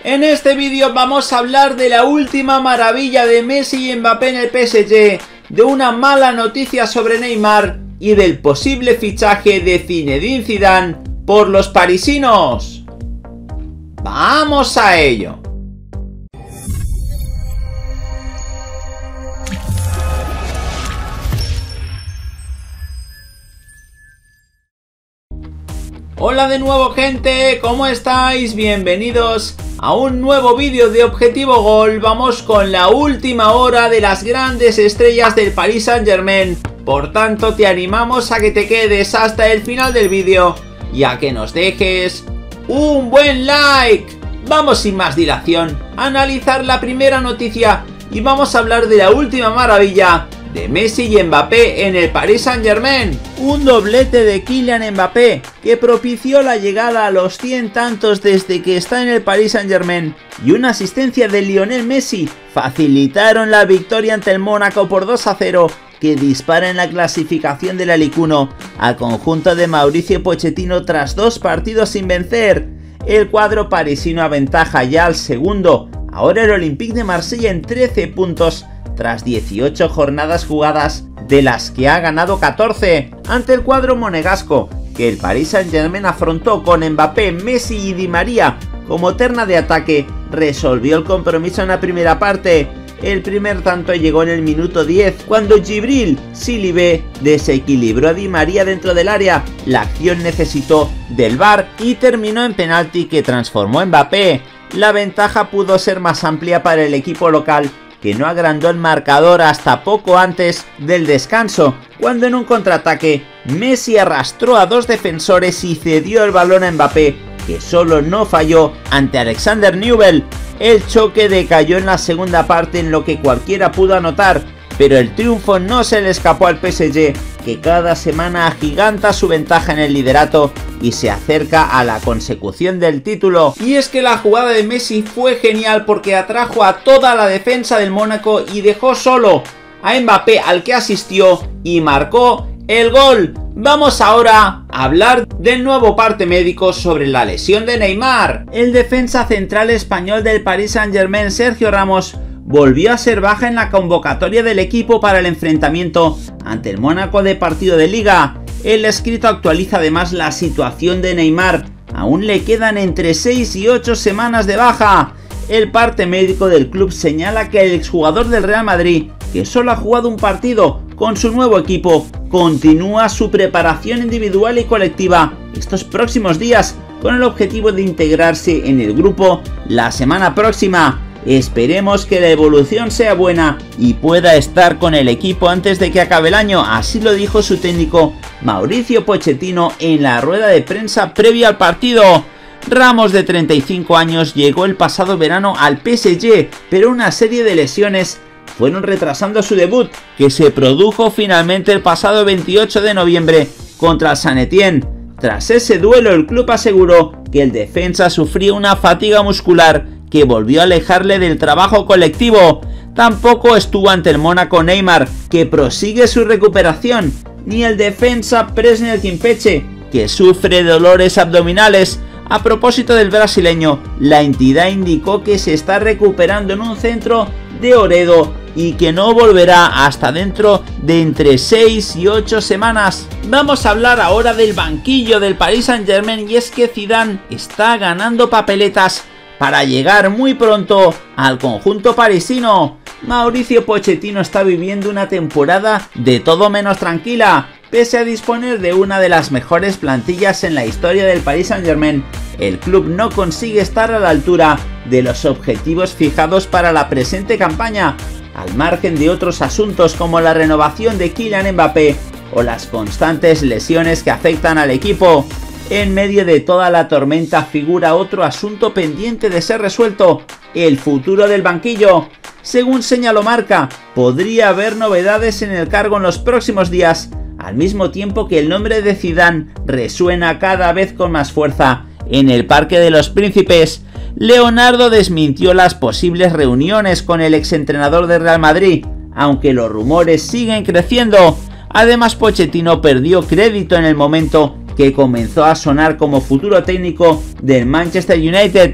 En este vídeo vamos a hablar de la última maravilla de Messi y Mbappé en el PSG, de una mala noticia sobre Neymar y del posible fichaje de Zinedine Zidane por los parisinos. ¡Vamos a ello! Hola de nuevo, gente, ¿cómo estáis? Bienvenidos a un nuevo vídeo de Objetivo Gol. Vamos con la última hora de las grandes estrellas del Paris Saint-Germain. Por tanto, te animamos a que te quedes hasta el final del vídeo y a que nos dejes un buen like. Vamos sin más dilación a analizar la primera noticia y vamos a hablar de la última maravilla de Messi y Mbappé en el Paris Saint-Germain. Un doblete de Kylian Mbappé que propició la llegada a los 100 tantos desde que está en el Paris Saint-Germain y una asistencia de Lionel Messi facilitaron la victoria ante el Mónaco por 2-0 que dispara en la clasificación de la Ligue 1 al conjunto de Mauricio Pochettino tras 2 partidos sin vencer. El cuadro parisino aventaja ya al segundo, ahora el Olympique de Marsella, en 13 puntos tras 18 jornadas jugadas, de las que ha ganado 14, ante el cuadro monegasco, que el Paris Saint-Germain afrontó con Mbappé, Messi y Di María como terna de ataque. Resolvió el compromiso en la primera parte. El primer tanto llegó en el minuto 10, cuando Djibril Cilibe desequilibró a Di María dentro del área. La acción necesitó del VAR y terminó en penalti que transformó Mbappé. La ventaja pudo ser más amplia para el equipo local, que no agrandó el marcador hasta poco antes del descanso, cuando en un contraataque Messi arrastró a 2 defensores y cedió el balón a Mbappé, que solo no falló ante Alexander Nübel. El choque decayó en la segunda parte, en lo que cualquiera pudo anotar, pero el triunfo no se le escapó al PSG, que cada semana agiganta su ventaja en el liderato y se acerca a la consecución del título. Y es que la jugada de Messi fue genial porque atrajo a toda la defensa del Mónaco y dejó solo a Mbappé, al que asistió y marcó el gol. Vamos ahora a hablar del nuevo parte médico sobre la lesión de Neymar. El defensa central español del Paris Saint-Germain, Sergio Ramos, volvió a ser baja en la convocatoria del equipo para el enfrentamiento ante el Mónaco de partido de Liga. El escrito actualiza además la situación de Neymar. Aún le quedan entre 6 y 8 semanas de baja. El parte médico del club señala que el exjugador del Real Madrid, que solo ha jugado un partido con su nuevo equipo, continúa su preparación individual y colectiva estos próximos días con el objetivo de integrarse en el grupo la semana próxima. Esperemos que la evolución sea buena y pueda estar con el equipo antes de que acabe el año, así lo dijo su técnico Mauricio Pochettino en la rueda de prensa previa al partido. Ramos, de 35 años, llegó el pasado verano al PSG, pero una serie de lesiones fueron retrasando su debut, que se produjo finalmente el pasado 28 de noviembre contra el Saint Etienne. Tras ese duelo, el club aseguró que el defensa sufría una fatiga muscular que volvió a alejarle del trabajo colectivo. Tampoco estuvo ante el Mónaco Neymar, que prosigue su recuperación, ni el defensa Presnel Kimpembe, que sufre dolores abdominales. A propósito del brasileño, la entidad indicó que se está recuperando en un centro de Oredo y que no volverá hasta dentro de entre 6 y 8 semanas. Vamos a hablar ahora del banquillo del Paris Saint-Germain, y es que Zidane está ganando papeletas para llegar muy pronto al conjunto parisino. Mauricio Pochettino está viviendo una temporada de todo menos tranquila. Pese a disponer de una de las mejores plantillas en la historia del Paris Saint-Germain, el club no consigue estar a la altura de los objetivos fijados para la presente campaña, al margen de otros asuntos como la renovación de Kylian Mbappé o las constantes lesiones que afectan al equipo. En medio de toda la tormenta figura otro asunto pendiente de ser resuelto: el futuro del banquillo. Según señaló Marca, podría haber novedades en el cargo en los próximos días, al mismo tiempo que el nombre de Zidane resuena cada vez con más fuerza en el Parque de los Príncipes. Leonardo desmintió las posibles reuniones con el exentrenador de Real Madrid, aunque los rumores siguen creciendo. Además, Pochettino perdió crédito en el momento que comenzó a sonar como futuro técnico del Manchester United,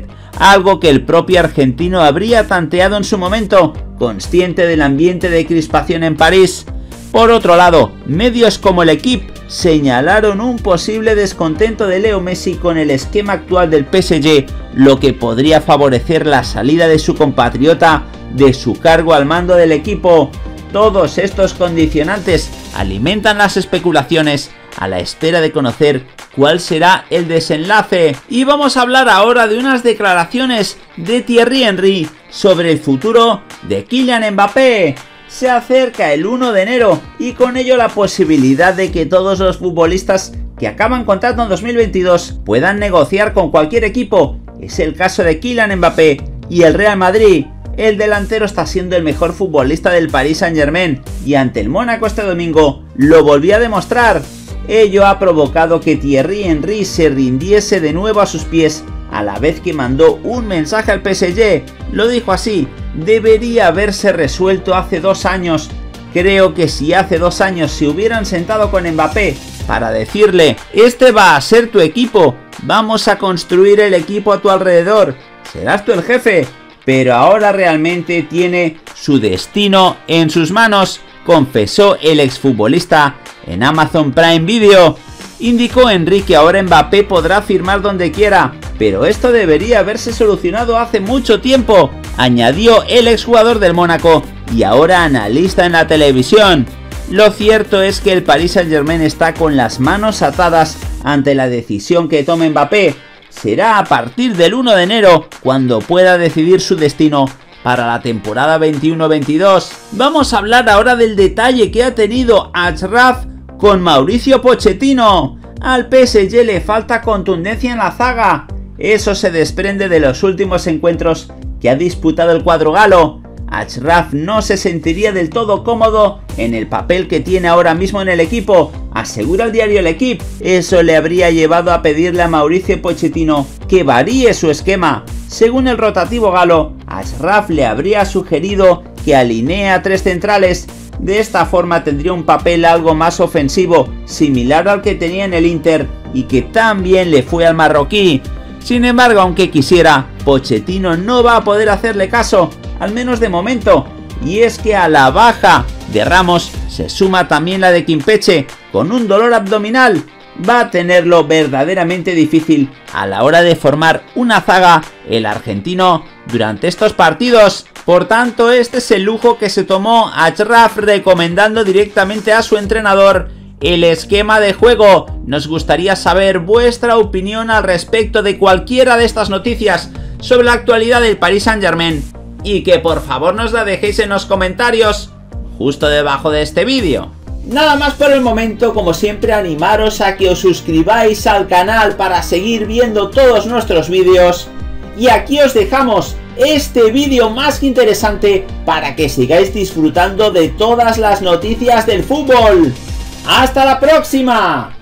algo que el propio argentino habría tanteado en su momento, consciente del ambiente de crispación en París. Por otro lado, medios como el Equipo señalaron un posible descontento de Leo Messi con el esquema actual del PSG, lo que podría favorecer la salida de su compatriota de su cargo al mando del equipo. Todos estos condicionantes alimentan las especulaciones a la espera de conocer cuál será el desenlace. Y vamos a hablar ahora de unas declaraciones de Thierry Henry sobre el futuro de Kylian Mbappé. Se acerca el 1 de enero y con ello la posibilidad de que todos los futbolistas que acaban contrato en 2022 puedan negociar con cualquier equipo. Es el caso de Kylian Mbappé y el Real Madrid. El delantero está siendo el mejor futbolista del Paris Saint-Germain y ante el Mónaco este domingo lo volvió a demostrar. Ello ha provocado que Thierry Henry se rindiese de nuevo a sus pies, a la vez que mandó un mensaje al PSG. Lo dijo así: debería haberse resuelto hace 2 años. Creo que si hace 2 años se hubieran sentado con Mbappé para decirle: este va a ser tu equipo, vamos a construir el equipo a tu alrededor, serás tú el jefe, pero ahora realmente tiene su destino en sus manos, confesó el exfutbolista en Amazon Prime Video. Indicó Henry que ahora Mbappé podrá firmar donde quiera, pero esto debería haberse solucionado hace mucho tiempo, añadió el exjugador del Mónaco y ahora analista en la televisión. Lo cierto es que el Paris Saint-Germain está con las manos atadas ante la decisión que tome Mbappé. Será a partir del 1 de enero cuando pueda decidir su destino para la temporada 21-22. Vamos a hablar ahora del detalle que ha tenido Achraf con Mauricio Pochettino. Al PSG le falta contundencia en la zaga. Eso se desprende de los últimos encuentros que ha disputado el cuadro galo. Achraf no se sentiría del todo cómodo en el papel que tiene ahora mismo en el equipo, asegura el diario El Equipo. Eso le habría llevado a pedirle a Mauricio Pochettino que varíe su esquema. Según el rotativo galo, Achraf le habría sugerido que alinee a 3 centrales. De esta forma tendría un papel algo más ofensivo, similar al que tenía en el Inter y que también le fue al marroquí. Sin embargo, aunque quisiera, Pochettino no va a poder hacerle caso, al menos de momento, y es que a la baja de Ramos se suma también la de Kimpembe con un dolor abdominal. Va a tenerlo verdaderamente difícil a la hora de formar una zaga el argentino durante estos partidos. Por tanto, este es el lujo que se tomó Achraf recomendando directamente a su entrenador el esquema de juego. Nos gustaría saber vuestra opinión al respecto de cualquiera de estas noticias sobre la actualidad del Paris Saint-Germain y que por favor nos la dejéis en los comentarios justo debajo de este vídeo. Nada más por el momento, como siempre animaros a que os suscribáis al canal para seguir viendo todos nuestros vídeos y aquí os dejamos este vídeo más que interesante para que sigáis disfrutando de todas las noticias del fútbol. ¡Hasta la próxima!